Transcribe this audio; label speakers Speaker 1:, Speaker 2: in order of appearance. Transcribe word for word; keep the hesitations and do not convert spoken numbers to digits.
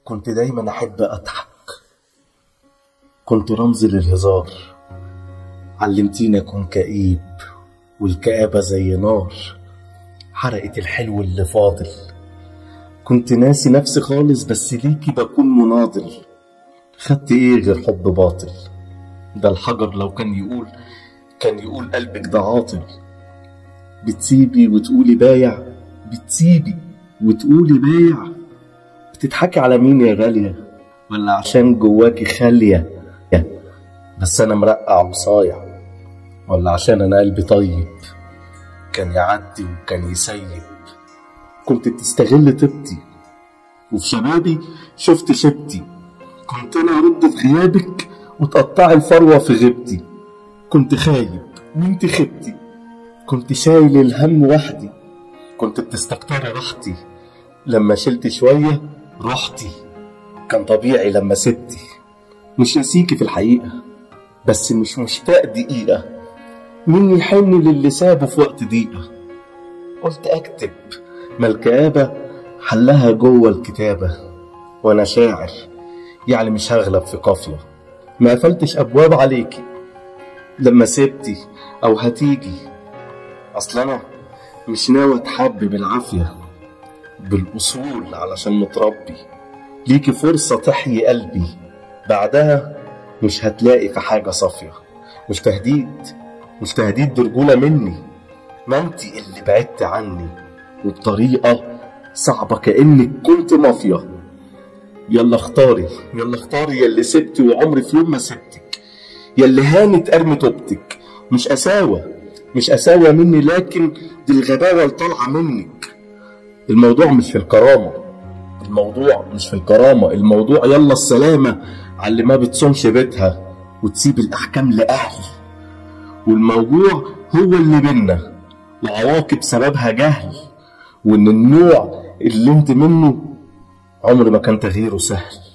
Speaker 1: كنت دايما أحب أضحك، كنت رمز للهزار. علمتيني أكون كئيب والكآبة زي نار حرقت الحلو اللي فاضل. كنت ناسي نفسي خالص بس ليكي بكون مناضل. خدت ايه غير حب باطل؟ ده الحجر لو كان يقول كان يقول قلبك ده عاطل. بتسيبي وتقولي بايع، بتسيبي وتقولي بايع. بتضحكي على مين يا غالية؟ ولا عشان جواكي خالية بس أنا مرقع وصايع؟ ولا عشان أنا قلبي طيب كان يعدي وكان يسيب؟ كنت بتستغل طيبتي وفي شبابي شفت شبتي. كنت أنا أرد في غيابك وتقطعي الفروة في غيبتي. كنت خايب وانت خبتي، كنت شايل الهم وحدي. كنت بتستكتري راحتي لما شلت شوية رحتي. كان طبيعي لما سبتي. مش ناسيكي في الحقيقة بس مش مشتاق دقيقة. مين يحن للي سابه في وقت ضيقة؟ قلت أكتب ما الكآبة حلها جوه الكتابة. وأنا شاعر يعني مش هغلب في قافية. ما قفلتش أبواب عليكي لما سبتي أو هتيجي. أصل أنا مش ناوي أتحب بالعافية بالأصول علشان متربي. ليكي فرصة تحيي قلبي، بعدها مش هتلاقي في حاجة صافية. مش تهديد، مش تهديد برجولة مني. ما انتي اللي بعدت عني وبطريقة صعبة كأنك كنت مافيا. يلا اختاري، يلا اختاري يلي سبتي وعمري في يوم ما سبتك. يلي هانت ارمي توبتك. مش قساوة، مش قساوة مني، لكن دي الغباوة اللي طالعة منك. الموضوع مش في الكرامة، الموضوع مش في الكرامة، الموضوع يلا السلامة على اللي ما بتصومش بيتها وتسيب الأحكام لأهل. والموضوع هو اللي بينا وعواقب سببها جهل، وإن النوع اللي انت منه عمر ما كان تغييره سهل.